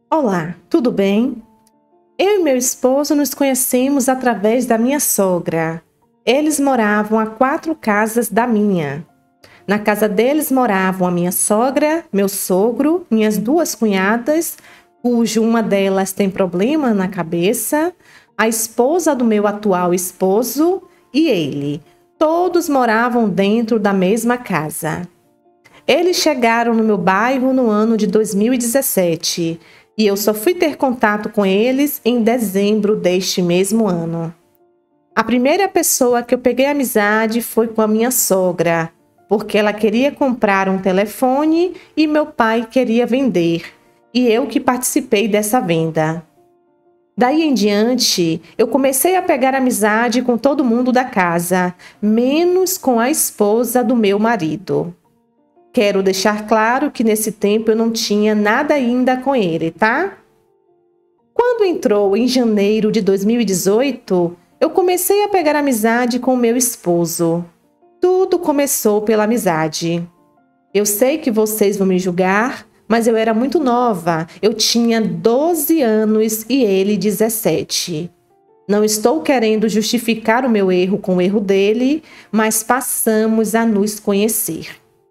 Olá, tudo bem? Eu e meu esposo nos conhecemos através da minha sogra. Eles moravam a 4 casas da minha. Na casa deles moravam a minha sogra, meu sogro, minhas 2 cunhadas, cujo uma delas tem problema na cabeça, a esposa do meu atual esposo e ele. Todos moravam dentro da mesma casa. Eles chegaram no meu bairro no ano de 2017 e eu só fui ter contato com eles em dezembro deste mesmo ano. A primeira pessoa que eu peguei amizade foi com a minha sogra, porque ela queria comprar um telefone e meu pai queria vender, e eu que participei dessa venda. Daí em diante, eu comecei a pegar amizade com todo mundo da casa, menos com a esposa do meu marido. Quero deixar claro que nesse tempo eu não tinha nada ainda com ele, tá? Quando entrou em janeiro de 2018, eu comecei a pegar amizade com o meu esposo. Tudo começou pela amizade. Eu sei que vocês vão me julgar, mas eu era muito nova. Eu tinha 12 anos e ele 17. Não estou querendo justificar o meu erro com o erro dele, mas passamos a nos conhecer.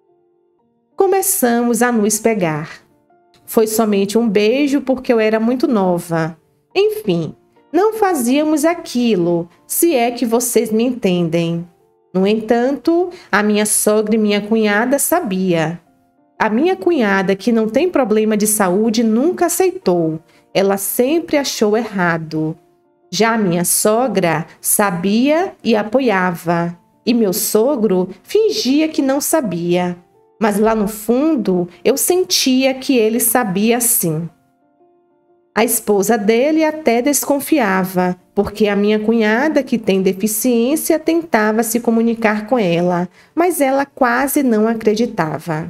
Começamos a nos pegar. Foi somente um beijo porque eu era muito nova. Enfim, não fazíamos aquilo, se é que vocês me entendem. No entanto, a minha sogra e minha cunhada sabia. A minha cunhada, que não tem problema de saúde, nunca aceitou. Ela sempre achou errado. Já a minha sogra sabia e apoiava. E meu sogro fingia que não sabia. Mas lá no fundo, eu sentia que ele sabia sim. A esposa dele até desconfiava, porque a minha cunhada, que tem deficiência, tentava se comunicar com ela, mas ela quase não acreditava.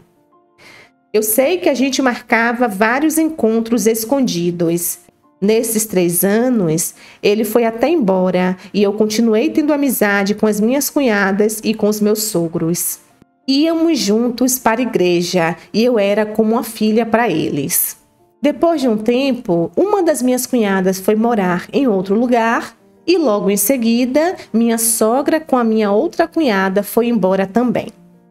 Eu sei que a gente marcava vários encontros escondidos. Nesses 3 anos, ele foi até embora e eu continuei tendo amizade com as minhas cunhadas e com os meus sogros. Íamos juntos para a igreja e eu era como uma filha para eles. Depois de um tempo, uma das minhas cunhadas foi morar em outro lugar e logo em seguida, minha sogra com a minha outra cunhada foi embora também.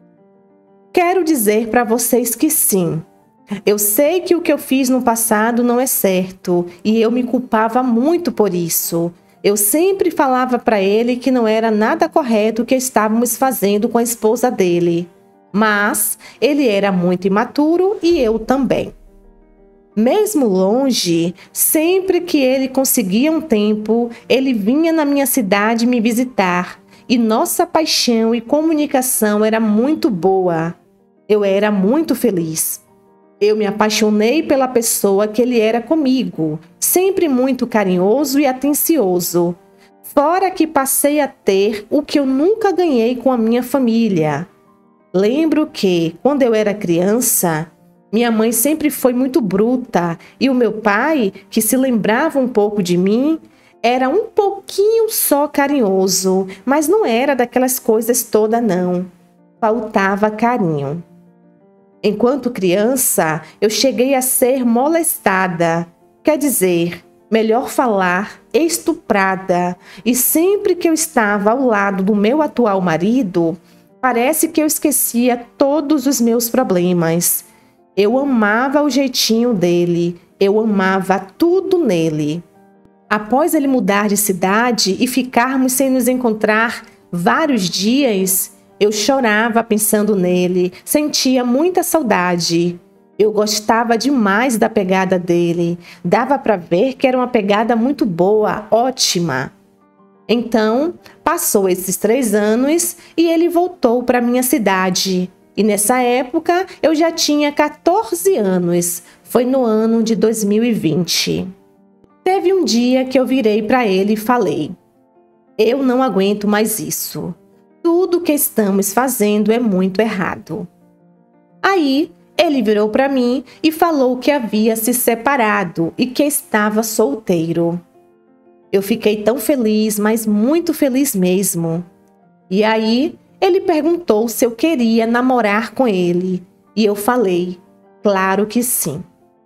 Quero dizer para vocês que sim. Eu sei que o que eu fiz no passado não é certo e eu me culpava muito por isso. Eu sempre falava para ele que não era nada correto o que estávamos fazendo com a esposa dele. Mas ele era muito imaturo e eu também. Mesmo longe, sempre que ele conseguia um tempo, ele vinha na minha cidade me visitar. E nossa paixão e comunicação era muito boa. Eu era muito feliz. Eu me apaixonei pela pessoa que ele era comigo, sempre muito carinhoso e atencioso. Fora que passei a ter o que eu nunca ganhei com a minha família. Lembro que, quando eu era criança, minha mãe sempre foi muito bruta e o meu pai, que se lembrava um pouco de mim, era um pouquinho só carinhoso, mas não era daquelas coisas todas não. Faltava carinho. Enquanto criança, eu cheguei a ser molestada, quer dizer, melhor falar, estuprada. E sempre que eu estava ao lado do meu atual marido, parece que eu esquecia todos os meus problemas. Eu amava o jeitinho dele, eu amava tudo nele. Após ele mudar de cidade e ficarmos sem nos encontrar vários dias, eu chorava pensando nele, sentia muita saudade. Eu gostava demais da pegada dele. Dava para ver que era uma pegada muito boa, ótima. Então, passou esses 3 anos e ele voltou para minha cidade. E nessa época, eu já tinha 14 anos. Foi no ano de 2020. Teve um dia que eu virei para ele e falei: eu não aguento mais isso. Tudo que estamos fazendo é muito errado. Aí, ele virou para mim e falou que havia se separado e que estava solteiro. Eu fiquei tão feliz, mas muito feliz mesmo. E aí, ele perguntou se eu queria namorar com ele. E eu falei, claro que sim.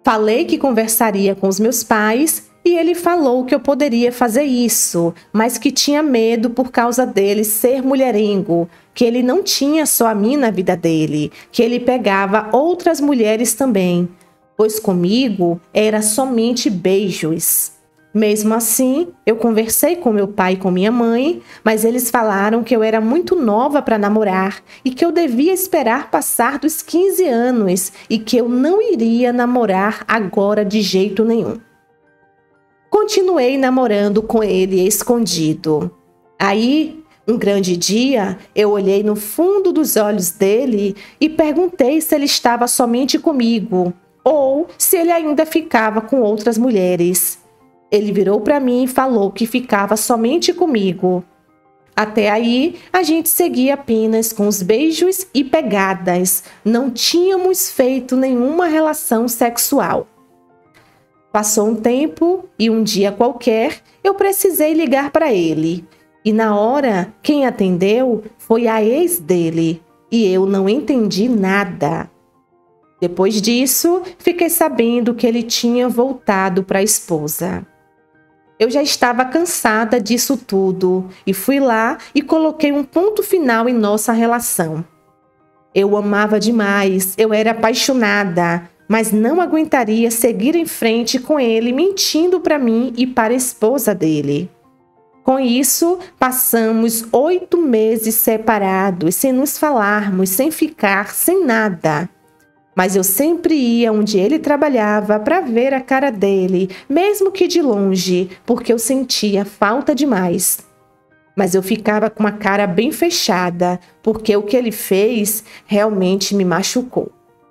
Falei que conversaria com os meus pais e ele falou que eu poderia fazer isso, mas que tinha medo por causa dele ser mulherengo, que ele não tinha só a mim na vida dele, que ele pegava outras mulheres também, pois comigo era somente beijos. Mesmo assim, eu conversei com meu pai e com minha mãe, mas eles falaram que eu era muito nova para namorar e que eu devia esperar passar dos 15 anos e que eu não iria namorar agora de jeito nenhum. Continuei namorando com ele escondido. Aí, um grande dia, eu olhei no fundo dos olhos dele e perguntei se ele estava somente comigo ou se ele ainda ficava com outras mulheres. Ele virou para mim e falou que ficava somente comigo. Até aí, a gente seguia apenas com os beijos e pegadas. Não tínhamos feito nenhuma relação sexual. Passou um tempo e um dia qualquer, eu precisei ligar para ele. E na hora, quem atendeu foi a ex dele. E eu não entendi nada. Depois disso, fiquei sabendo que ele tinha voltado para a esposa. Eu já estava cansada disso tudo e fui lá e coloquei um ponto final em nossa relação. Eu o amava demais, eu era apaixonada, mas não aguentaria seguir em frente com ele mentindo para mim e para a esposa dele. Com isso, passamos 8 meses separados, sem nos falarmos, sem ficar, sem nada. Mas eu sempre ia onde ele trabalhava para ver a cara dele, mesmo que de longe, porque eu sentia falta demais. Mas eu ficava com a cara bem fechada, porque o que ele fez realmente me machucou.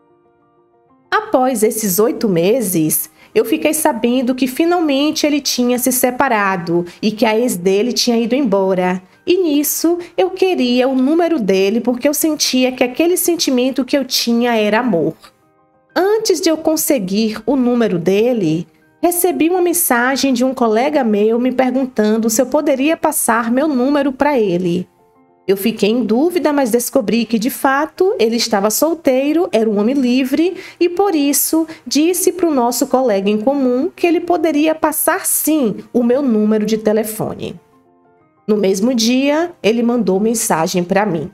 Após esses 8 meses, eu fiquei sabendo que finalmente ele tinha se separado e que a ex dele tinha ido embora. E nisso, eu queria o número dele porque eu sentia que aquele sentimento que eu tinha era amor. Antes de eu conseguir o número dele, recebi uma mensagem de um colega meu me perguntando se eu poderia passar meu número para ele. Eu fiquei em dúvida, mas descobri que, de fato, ele estava solteiro, era um homem livre e, por isso, disse para o nosso colega em comum que ele poderia passar, sim, o meu número de telefone. No mesmo dia, ele mandou mensagem para mim.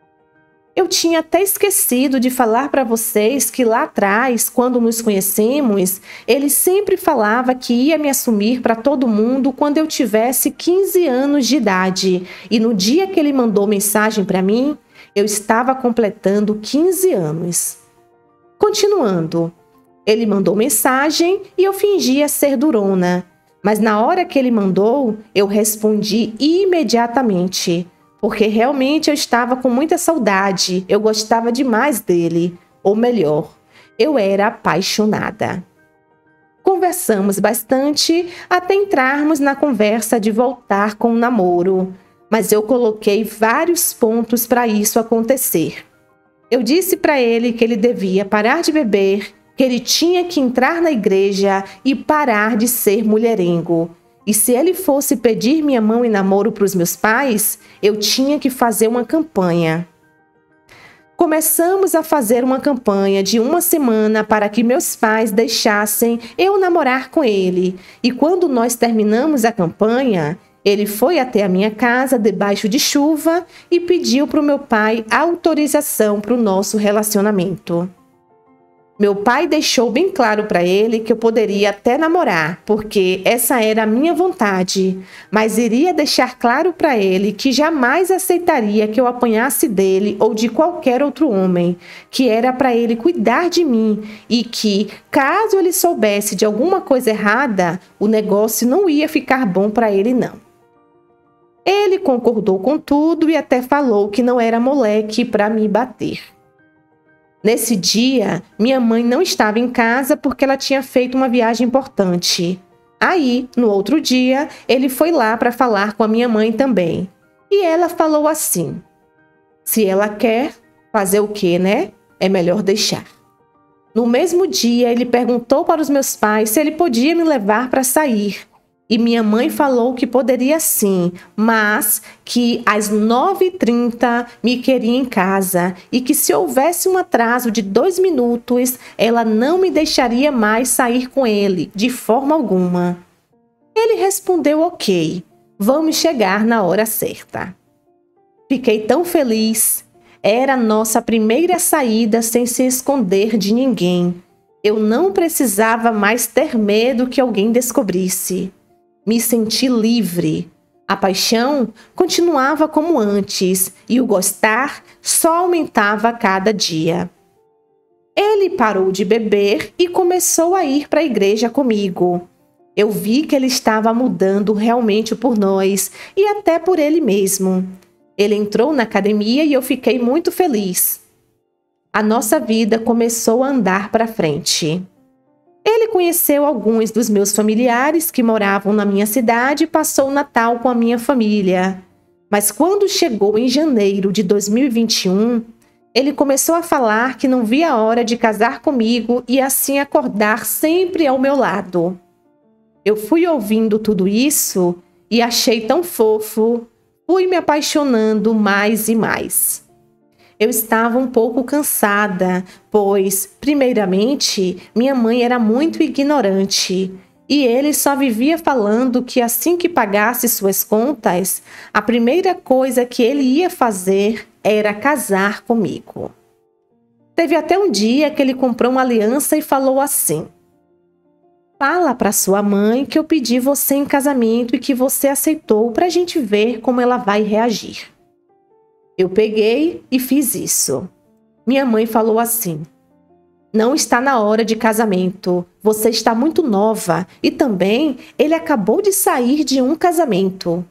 Eu tinha até esquecido de falar para vocês que lá atrás, quando nos conhecemos, ele sempre falava que ia me assumir para todo mundo quando eu tivesse 15 anos de idade. E no dia que ele mandou mensagem para mim, eu estava completando 15 anos. Continuando, ele mandou mensagem e eu fingia ser durona. Mas na hora que ele mandou, eu respondi imediatamente, porque realmente eu estava com muita saudade, eu gostava demais dele, ou melhor, eu era apaixonada. Conversamos bastante até entrarmos na conversa de voltar com o namoro, mas eu coloquei vários pontos para isso acontecer. Eu disse para ele que ele devia parar de beber, que ele tinha que entrar na igreja e parar de ser mulherengo. E se ele fosse pedir minha mão em namoro para os meus pais, eu tinha que fazer uma campanha. Começamos a fazer uma campanha de 1 semana para que meus pais deixassem eu namorar com ele. E quando nós terminamos a campanha, ele foi até a minha casa debaixo de chuva e pediu para o meu pai autorização para o nosso relacionamento. Meu pai deixou bem claro para ele que eu poderia até namorar, porque essa era a minha vontade, mas iria deixar claro para ele que jamais aceitaria que eu apanhasse dele ou de qualquer outro homem, que era para ele cuidar de mim e que, caso ele soubesse de alguma coisa errada, o negócio não ia ficar bom para ele não. Ele concordou com tudo e até falou que não era moleque para me bater. Nesse dia, minha mãe não estava em casa porque ela tinha feito uma viagem importante. Aí, no outro dia, ele foi lá para falar com a minha mãe também. E ela falou assim: se ela quer, fazer o quê, né? É melhor deixar. No mesmo dia, ele perguntou para os meus pais se ele podia me levar para sair. E minha mãe falou que poderia sim, mas que às 9h30 me queria em casa e que se houvesse um atraso de 2 minutos, ela não me deixaria mais sair com ele, de forma alguma. Ele respondeu ok, vamos chegar na hora certa. Fiquei tão feliz. Era nossa primeira saída sem se esconder de ninguém. Eu não precisava mais ter medo que alguém descobrisse. Me senti livre. A paixão continuava como antes e o gostar só aumentava a cada dia. Ele parou de beber e começou a ir para a igreja comigo. Eu vi que ele estava mudando realmente por nós e até por ele mesmo. Ele entrou na academia e eu fiquei muito feliz. A nossa vida começou a andar para frente. Ele conheceu alguns dos meus familiares que moravam na minha cidade e passou o Natal com a minha família. Mas quando chegou em janeiro de 2021, ele começou a falar que não via a hora de casar comigo e assim acordar sempre ao meu lado. Eu fui ouvindo tudo isso e achei tão fofo, fui me apaixonando mais e mais. Eu estava um pouco cansada, pois, primeiramente, minha mãe era muito ignorante e ele só vivia falando que assim que pagasse suas contas, a primeira coisa que ele ia fazer era casar comigo. Teve até um dia que ele comprou uma aliança e falou assim: fala para sua mãe que eu pedi você em casamento e que você aceitou para a gente ver como ela vai reagir. Eu peguei e fiz isso. Minha mãe falou assim: não está na hora de casamento, você está muito nova e também ele acabou de sair de um casamento.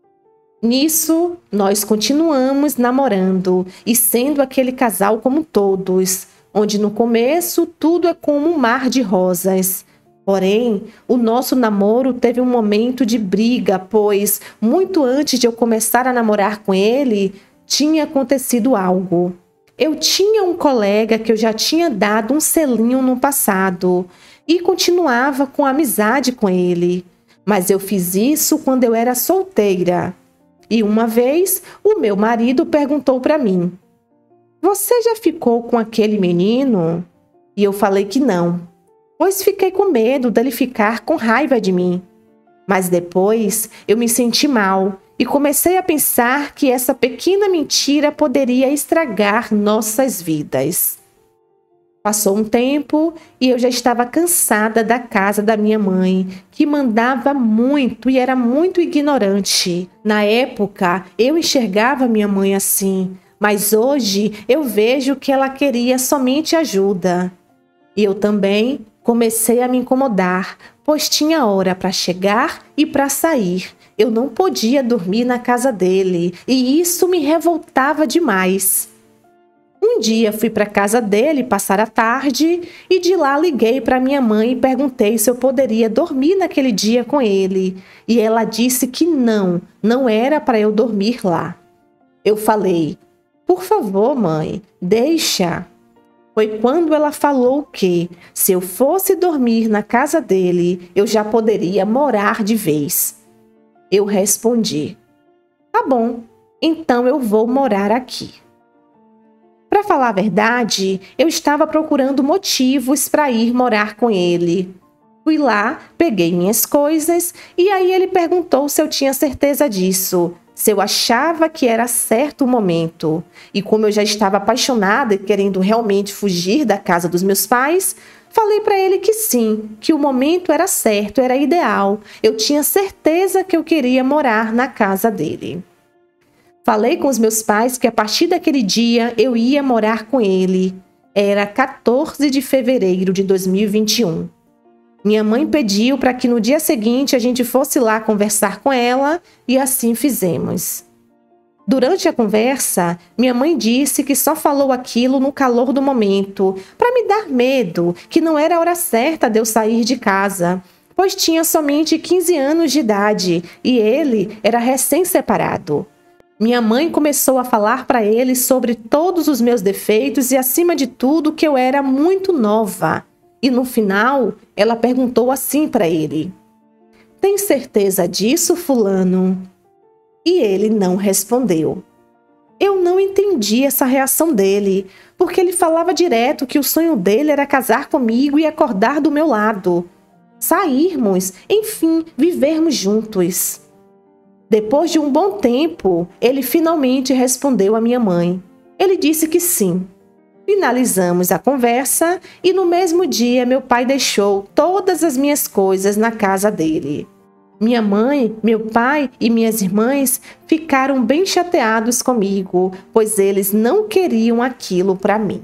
Nisso, nós continuamos namorando e sendo aquele casal como todos, onde no começo tudo é como um mar de rosas. Porém, o nosso namoro teve um momento de briga, pois, muito antes de eu começar a namorar com ele, tinha acontecido algo. Eu tinha um colega que eu já tinha dado um selinho no passado e continuava com amizade com ele. Mas eu fiz isso quando eu era solteira. E uma vez, o meu marido perguntou para mim: você já ficou com aquele menino? E eu falei que não, pois fiquei com medo dele ficar com raiva de mim. Mas depois eu me senti mal e comecei a pensar que essa pequena mentira poderia estragar nossas vidas. Passou um tempo e eu já estava cansada da casa da minha mãe, que mandava muito e era muito ignorante. Na época, eu enxergava minha mãe assim, mas hoje eu vejo que ela queria somente ajuda. E eu também comecei a me incomodar, pois tinha hora para chegar e para sair. Eu não podia dormir na casa dele e isso me revoltava demais. Um dia fui para a casa dele passar a tarde e de lá liguei para minha mãe e perguntei se eu poderia dormir naquele dia com ele. E ela disse que não era para eu dormir lá. Eu falei: por favor, mãe, deixa. Foi quando ela falou que, se eu fosse dormir na casa dele, eu já poderia morar de vez. Eu respondi: tá bom, então eu vou morar aqui. Para falar a verdade, eu estava procurando motivos para ir morar com ele. Fui lá, peguei minhas coisas e aí ele perguntou se eu tinha certeza disso, se eu achava que era certo o momento. E como eu já estava apaixonada e querendo realmente fugir da casa dos meus pais, falei para ele que sim, que o momento era certo, era ideal. Eu tinha certeza que eu queria morar na casa dele. Falei com os meus pais que a partir daquele dia eu ia morar com ele. Era 14 de fevereiro de 2021. Minha mãe pediu para que no dia seguinte a gente fosse lá conversar com ela e assim fizemos. Durante a conversa, minha mãe disse que só falou aquilo no calor do momento, para me dar medo, que não era a hora certa de eu sair de casa, pois tinha somente 15 anos de idade e ele era recém-separado. Minha mãe começou a falar para ele sobre todos os meus defeitos e, acima de tudo, que eu era muito nova. E no final, ela perguntou assim para ele: Tem certeza disso, fulano? E ele não respondeu. Eu não entendi essa reação dele, porque ele falava direto que o sonho dele era casar comigo e acordar do meu lado. Sairmos, enfim, vivermos juntos. Depois de um bom tempo, ele finalmente respondeu à minha mãe. Ele disse que sim. Finalizamos a conversa e no mesmo dia meu pai deixou todas as minhas coisas na casa dele. Minha mãe, meu pai e minhas irmãs ficaram bem chateados comigo, pois eles não queriam aquilo para mim.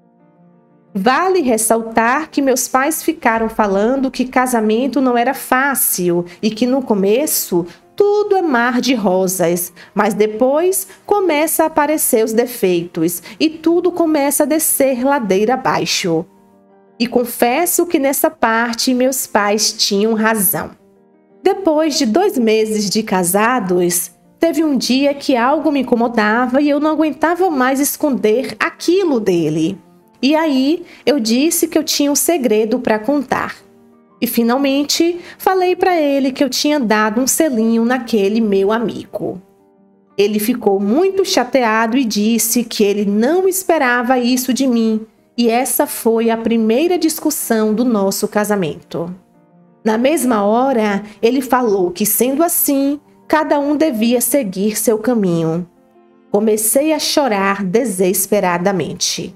Vale ressaltar que meus pais ficaram falando que casamento não era fácil e que no começo tudo é mar de rosas, mas depois começa a aparecer os defeitos e tudo começa a descer ladeira abaixo. E confesso que nessa parte meus pais tinham razão. Depois de 2 meses de casados, teve um dia que algo me incomodava e eu não aguentava mais esconder aquilo dele. E aí eu disse que eu tinha um segredo para contar. E finalmente falei para ele que eu tinha dado um selinho naquele meu amigo. Ele ficou muito chateado e disse que ele não esperava isso de mim. E essa foi a primeira discussão do nosso casamento. Na mesma hora, ele falou que, sendo assim, cada um devia seguir seu caminho. Comecei a chorar desesperadamente.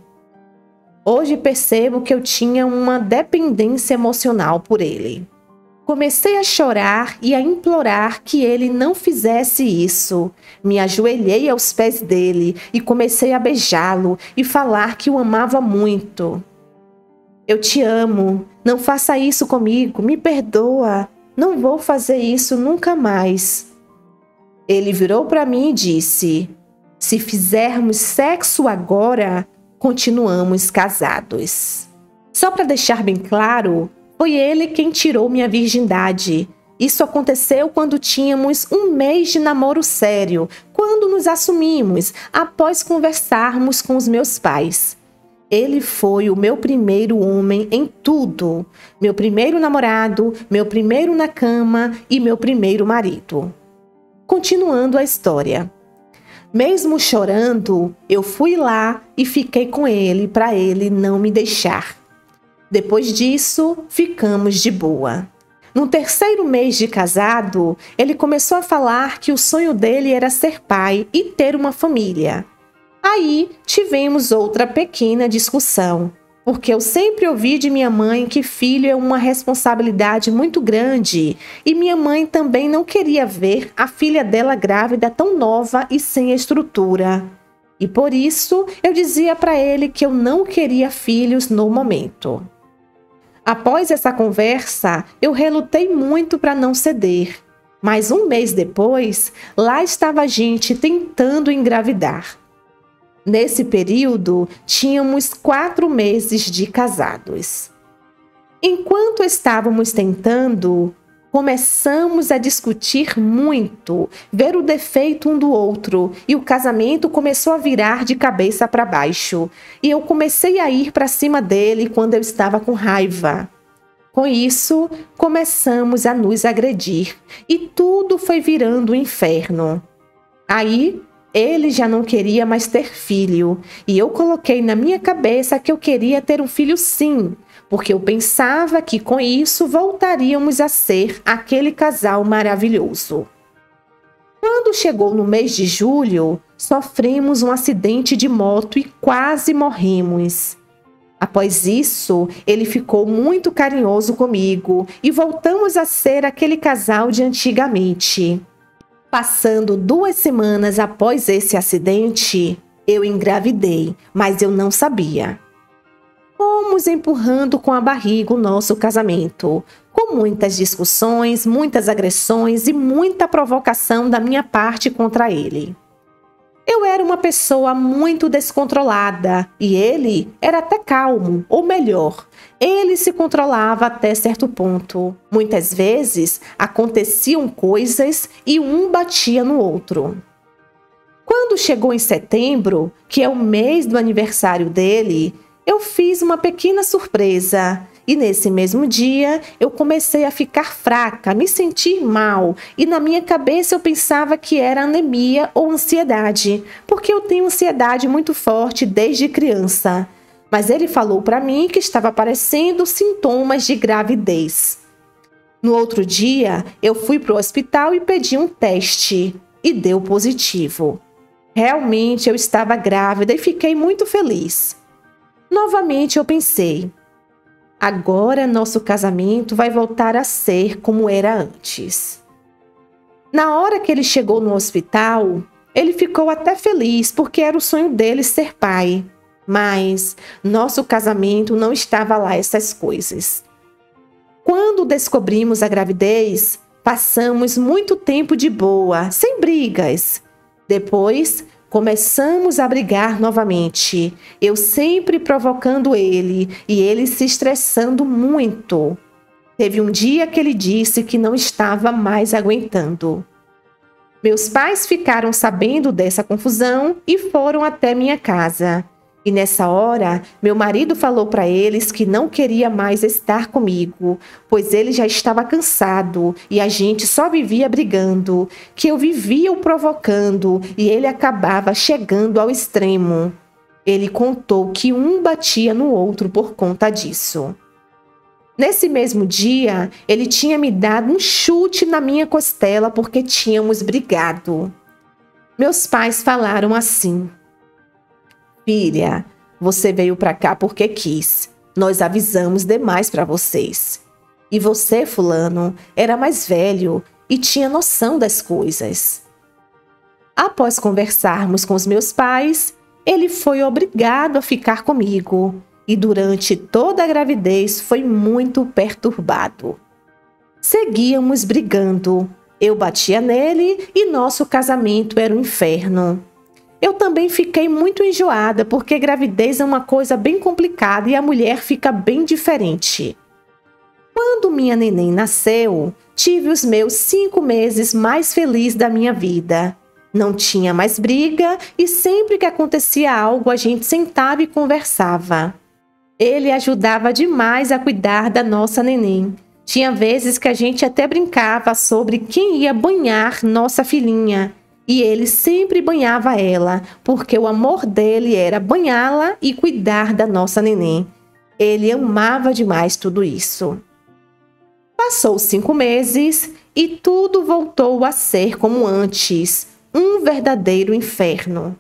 Hoje percebo que eu tinha uma dependência emocional por ele. Comecei a chorar e a implorar que ele não fizesse isso. Me ajoelhei aos pés dele e comecei a beijá-lo e falar que o amava muito. Eu te amo, não faça isso comigo, me perdoa, não vou fazer isso nunca mais. Ele virou para mim e disse: se fizermos sexo agora, continuamos casados. Só para deixar bem claro, foi ele quem tirou minha virgindade. Isso aconteceu quando tínhamos 1 mês de namoro sério, quando nos assumimos, após conversarmos com os meus pais. Ele foi o meu primeiro homem em tudo. Meu primeiro namorado, meu primeiro na cama e meu primeiro marido. Continuando a história. Mesmo chorando, eu fui lá e fiquei com ele para ele não me deixar. Depois disso, ficamos de boa. No 3º mês de casado, ele começou a falar que o sonho dele era ser pai e ter uma família. Aí tivemos outra pequena discussão, porque eu sempre ouvi de minha mãe que filho é uma responsabilidade muito grande e minha mãe também não queria ver a filha dela grávida tão nova e sem estrutura. E por isso eu dizia para ele que eu não queria filhos no momento. Após essa conversa, eu relutei muito para não ceder, mas 1 mês depois, lá estava a gente tentando engravidar. Nesse período, tínhamos 4 meses de casados. Enquanto estávamos tentando, começamos a discutir muito, ver o defeito um do outro, e o casamento começou a virar de cabeça para baixo. E eu comecei a ir para cima dele quando eu estava com raiva. Com isso, começamos a nos agredir, e tudo foi virando um inferno. Aí, ele já não queria mais ter filho, e eu coloquei na minha cabeça que eu queria ter um filho sim, porque eu pensava que com isso voltaríamos a ser aquele casal maravilhoso. Quando chegou no mês de julho, sofremos um acidente de moto e quase morremos. Após isso, ele ficou muito carinhoso comigo e voltamos a ser aquele casal de antigamente. Passando 2 semanas após esse acidente, eu engravidei, mas eu não sabia. Fomos empurrando com a barriga o nosso casamento, com muitas discussões, muitas agressões e muita provocação da minha parte contra ele. Eu era uma pessoa muito descontrolada e ele era até calmo, ou melhor, ele se controlava até certo ponto. Muitas vezes aconteciam coisas e um batia no outro. Quando chegou em setembro, que é o mês do aniversário dele, eu fiz uma pequena surpresa E nesse mesmo dia, eu comecei a ficar fraca, a me sentir mal. E na minha cabeça eu pensava que era anemia ou ansiedade, porque eu tenho ansiedade muito forte desde criança. Mas ele falou para mim que estava aparecendo sintomas de gravidez. No outro dia, eu fui para o hospital e pedi um teste. E deu positivo. Realmente eu estava grávida e fiquei muito feliz. Novamente eu pensei, agora nosso casamento vai voltar a ser como era antes. Na hora que ele chegou no hospital, ele ficou até feliz porque era o sonho dele ser pai. Mas nosso casamento não estava lá essas coisas. Quando descobrimos a gravidez, passamos muito tempo de boa, sem brigas. Depois, começamos a brigar novamente, eu sempre provocando ele e ele se estressando muito. Teve um dia que ele disse que não estava mais aguentando. Meus pais ficaram sabendo dessa confusão e foram até minha casa. E nessa hora, meu marido falou para eles que não queria mais estar comigo, pois ele já estava cansado e a gente só vivia brigando, que eu vivia o provocando e ele acabava chegando ao extremo. Ele contou que um batia no outro por conta disso. Nesse mesmo dia, ele tinha me dado um chute na minha costela porque tínhamos brigado. Meus pais falaram assim: filha, você veio para cá porque quis. Nós avisamos demais para vocês. E você, fulano, era mais velho e tinha noção das coisas. Após conversarmos com os meus pais, ele foi obrigado a ficar comigo. E durante toda a gravidez foi muito perturbado. Seguíamos brigando. Eu batia nele e nosso casamento era um inferno. Eu também fiquei muito enjoada, porque gravidez é uma coisa bem complicada e a mulher fica bem diferente. Quando minha neném nasceu, tive os meus 5 meses mais felizes da minha vida. Não tinha mais briga e sempre que acontecia algo a gente sentava e conversava. Ele ajudava demais a cuidar da nossa neném. Tinha vezes que a gente até brincava sobre quem ia banhar nossa filhinha. E ele sempre banhava ela, porque o amor dele era banhá-la e cuidar da nossa neném. Ele amava demais tudo isso. Passou 5 meses e tudo voltou a ser como antes, um verdadeiro inferno.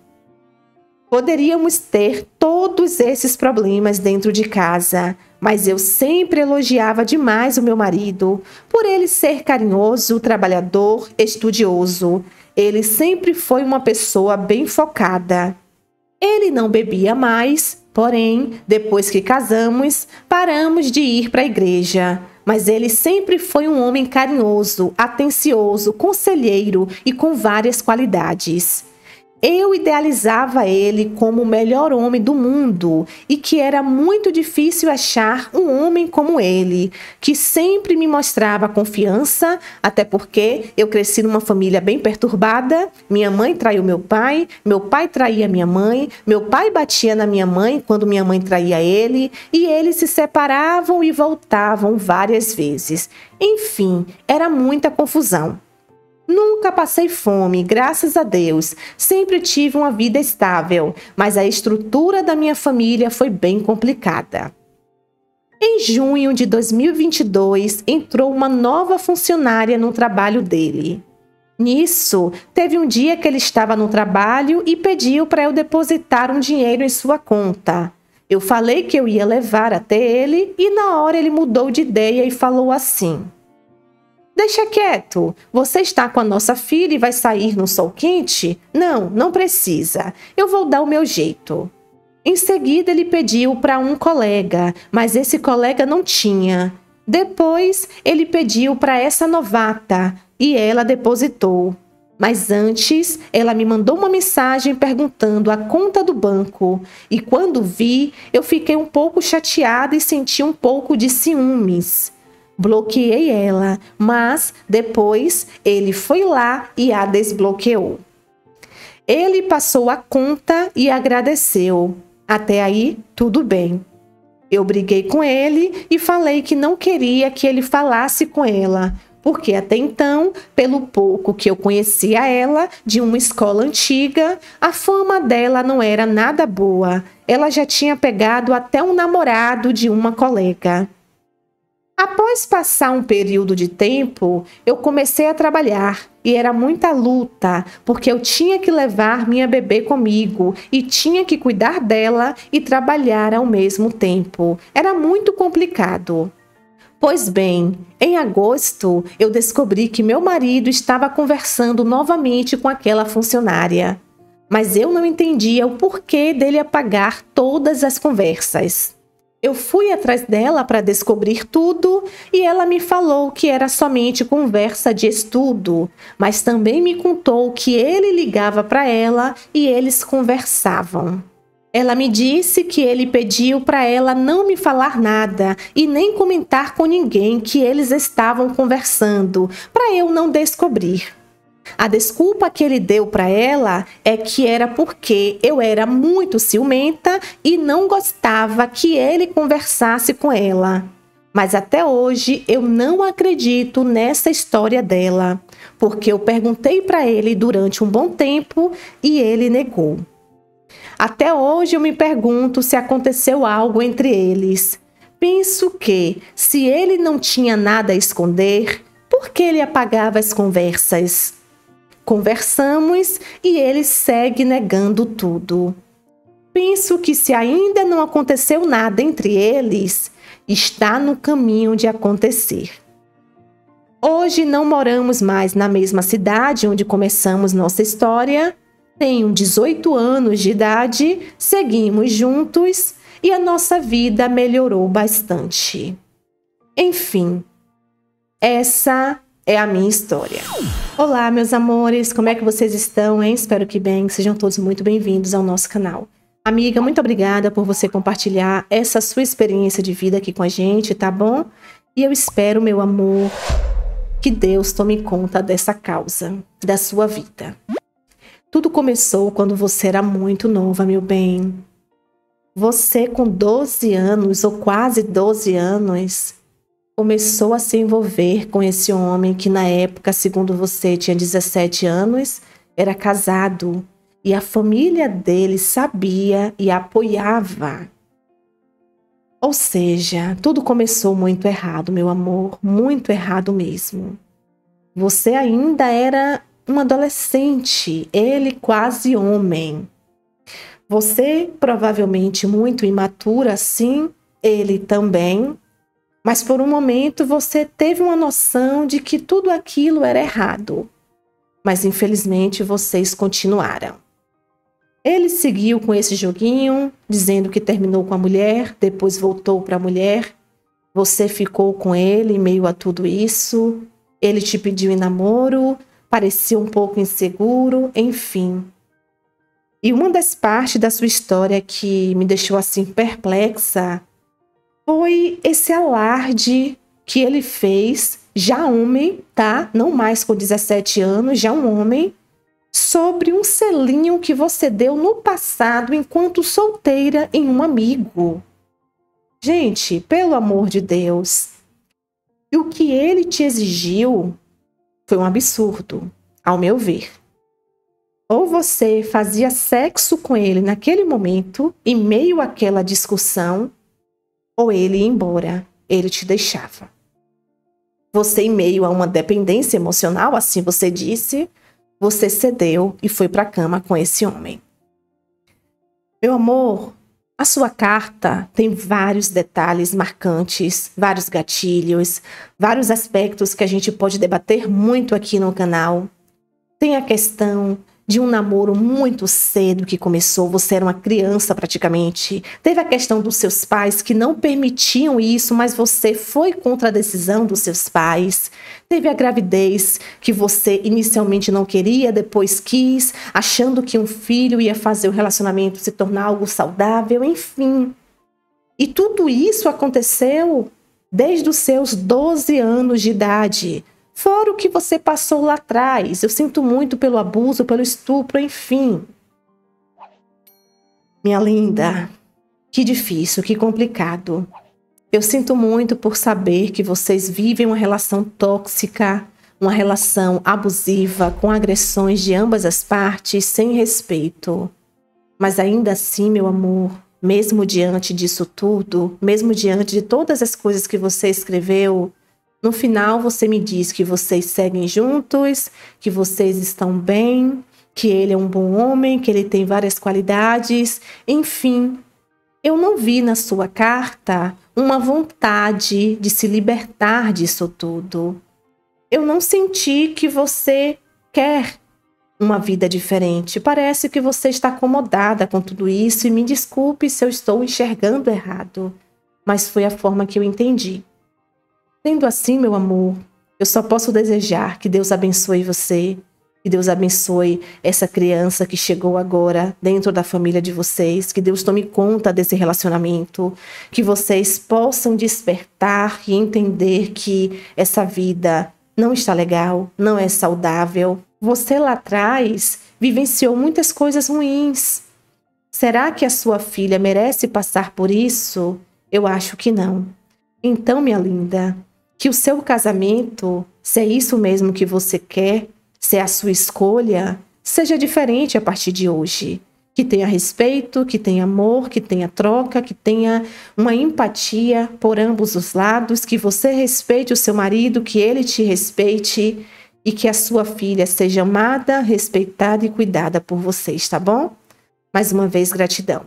Poderíamos ter todos esses problemas dentro de casa, mas eu sempre elogiava demais o meu marido, por ele ser carinhoso, trabalhador, estudioso. Ele sempre foi uma pessoa bem focada. Ele não bebia mais, porém, depois que casamos, paramos de ir para a igreja. Mas ele sempre foi um homem carinhoso, atencioso, conselheiro e com várias qualidades. Eu idealizava ele como o melhor homem do mundo e que era muito difícil achar um homem como ele, que sempre me mostrava confiança, até porque eu cresci numa família bem perturbada. Minha mãe traiu meu pai traía minha mãe, meu pai batia na minha mãe quando minha mãe traía ele, e eles se separavam e voltavam várias vezes. Enfim, era muita confusão. Nunca passei fome, graças a Deus. Sempre tive uma vida estável, mas a estrutura da minha família foi bem complicada. Em junho de 2022, entrou uma nova funcionária no trabalho dele. Nisso, teve um dia que ele estava no trabalho e pediu para eu depositar um dinheiro em sua conta. Eu falei que eu ia levar até ele e na hora ele mudou de ideia e falou assim: deixa quieto, você está com a nossa filha e vai sair no sol quente? Não, não precisa, eu vou dar o meu jeito. Em seguida ele pediu para um colega, mas esse colega não tinha. Depois ele pediu para essa novata e ela depositou. Mas antes ela me mandou uma mensagem perguntando a conta do banco. E quando vi, eu fiquei um pouco chateada e senti um pouco de ciúmes. Bloqueei ela, mas depois ele foi lá e a desbloqueou. Ele passou a conta e agradeceu. Até aí, tudo bem. Eu briguei com ele e falei que não queria que ele falasse com ela, porque até então, pelo pouco que eu conhecia ela, de uma escola antiga, a fama dela não era nada boa. Ela já tinha pegado até um namorado de uma colega. Após passar um período de tempo, eu comecei a trabalhar e era muita luta, porque eu tinha que levar minha bebê comigo e tinha que cuidar dela e trabalhar ao mesmo tempo. Era muito complicado. Pois bem, em agosto, eu descobri que meu marido estava conversando novamente com aquela funcionária. Mas eu não entendia o porquê dele apagar todas as conversas. Eu fui atrás dela para descobrir tudo e ela me falou que era somente conversa de estudo, mas também me contou que ele ligava para ela e eles conversavam. Ela me disse que ele pediu para ela não me falar nada e nem comentar com ninguém que eles estavam conversando, para eu não descobrir. A desculpa que ele deu para ela é que era porque eu era muito ciumenta e não gostava que ele conversasse com ela. Mas até hoje eu não acredito nessa história dela, porque eu perguntei para ele durante um bom tempo e ele negou. Até hoje eu me pergunto se aconteceu algo entre eles. Penso que, se ele não tinha nada a esconder, por que ele apagava as conversas? Conversamos e ele segue negando tudo. Penso que, se ainda não aconteceu nada entre eles, está no caminho de acontecer. Hoje não moramos mais na mesma cidade onde começamos nossa história. Tenho 18 anos de idade, seguimos juntos e a nossa vida melhorou bastante. Enfim, essa é a minha história. Olá, meus amores, como é que vocês estão, hein? Espero que bem, sejam todos muito bem-vindos ao nosso canal. Amiga, muito obrigada por você compartilhar essa sua experiência de vida aqui com a gente, tá bom? E eu espero, meu amor, que Deus tome conta dessa causa, da sua vida. Tudo começou quando você era muito nova, meu bem. Você, com 12 anos, ou quase 12 anos, começou a se envolver com esse homem que, na época, segundo você, tinha 17 anos, era casado. E a família dele sabia e apoiava. Ou seja, tudo começou muito errado, meu amor. Muito errado mesmo. Você ainda era um adolescente, ele quase homem. Você provavelmente muito imatura, sim, ele também. Mas por um momento você teve uma noção de que tudo aquilo era errado. Mas infelizmente vocês continuaram. Ele seguiu com esse joguinho, dizendo que terminou com a mulher, depois voltou para a mulher. Você ficou com ele em meio a tudo isso. Ele te pediu em namoro, parecia um pouco inseguro, enfim. E uma das partes da sua história que me deixou assim perplexa foi esse alarde que ele fez, já homem, tá? Não mais com 17 anos, já um homem, sobre um selinho que você deu no passado enquanto solteira em um amigo. Gente, pelo amor de Deus. E o que ele te exigiu foi um absurdo, ao meu ver. Ou você fazia sexo com ele naquele momento, em meio àquela discussão, ou ele ia embora, ele te deixava. Você, em meio a uma dependência emocional, assim você disse, você cedeu e foi para a cama com esse homem. Meu amor, a sua carta tem vários detalhes marcantes, vários gatilhos, vários aspectos que a gente pode debater muito aqui no canal. Tem a questão de um namoro muito cedo que começou, você era uma criança praticamente. Teve a questão dos seus pais que não permitiam isso, mas você foi contra a decisão dos seus pais. Teve a gravidez que você inicialmente não queria, depois quis, achando que um filho ia fazer o relacionamento se tornar algo saudável, enfim. E tudo isso aconteceu desde os seus 12 anos de idade. Fora o que você passou lá atrás. Eu sinto muito pelo abuso, pelo estupro, enfim. Minha linda, Que difícil, que complicado. Eu sinto muito por saber que vocês vivem uma relação tóxica, uma relação abusiva, com agressões de ambas as partes, sem respeito. Mas ainda assim, meu amor, mesmo diante disso tudo, mesmo diante de todas as coisas que você escreveu, no final você me diz que vocês seguem juntos, que vocês estão bem, que ele é um bom homem, que ele tem várias qualidades, enfim. Eu não vi na sua carta uma vontade de se libertar disso tudo. Eu não senti que você quer uma vida diferente. Parece que você está acomodada com tudo isso e me desculpe se eu estou enxergando errado, mas foi a forma que eu entendi. Sendo assim, meu amor, eu só posso desejar que Deus abençoe você, que Deus abençoe essa criança que chegou agora dentro da família de vocês, que Deus tome conta desse relacionamento, que vocês possam despertar e entender que essa vida não está legal, não é saudável. Você lá atrás vivenciou muitas coisas ruins. Será que a sua filha merece passar por isso? Eu acho que não. Então, minha linda, que o seu casamento, se é isso mesmo que você quer, se é a sua escolha, seja diferente a partir de hoje. Que tenha respeito, que tenha amor, que tenha troca, que tenha uma empatia por ambos os lados, que você respeite o seu marido, que ele te respeite e que a sua filha seja amada, respeitada e cuidada por vocês, tá bom? Mais uma vez, gratidão.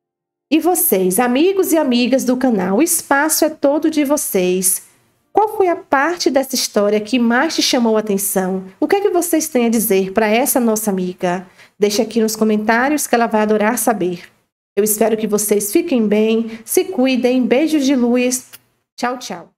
E vocês, amigos e amigas do canal, o espaço é todo de vocês. Qual foi a parte dessa história que mais te chamou a atenção? O que é que vocês têm a dizer para essa nossa amiga? Deixe aqui nos comentários que ela vai adorar saber. Eu espero que vocês fiquem bem, se cuidem, beijos de luz. Tchau, tchau.